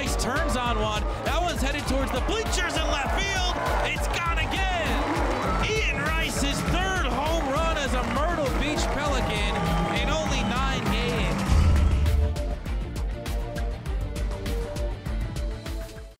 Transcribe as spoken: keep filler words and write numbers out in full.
Nice turns on one. That one's headed towards the bleachers in left field.